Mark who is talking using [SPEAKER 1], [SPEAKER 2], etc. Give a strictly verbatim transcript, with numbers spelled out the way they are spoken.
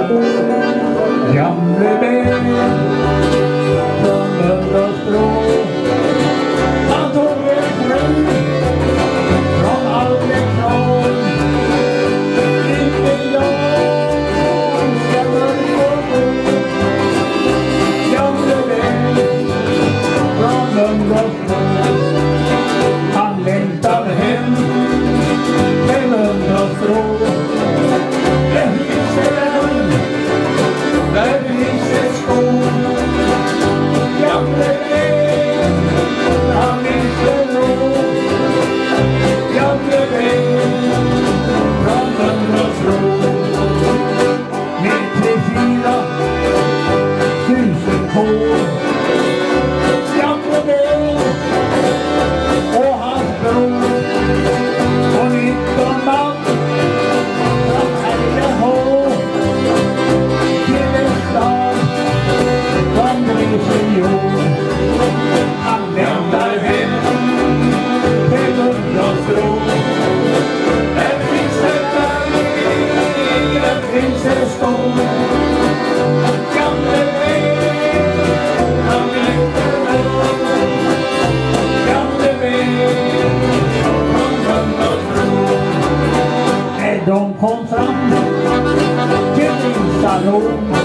[SPEAKER 1] Gamle ben från Mölndalsbro. Han tog en fru från Almekran. Inte jag ska börja bo. Gamle ben från Mölndalsbro. Han längtar hem till Mölndalsbro. Det finns en, där finns en skog. Gamle ben, han inte ro. Gamle ben från Mölndalsbro. Med tre fyra tusen kår. Gamle ben och hans bror. Och nitton man från Härjehå. Till en stad från Grisejord. Han lämnar hem till Mölndalsbro. Där finns en berg, där finns en skog. Gamle ben, han längtar ro. Gamle ben från Mölndalsbro. När de kom fram till min salong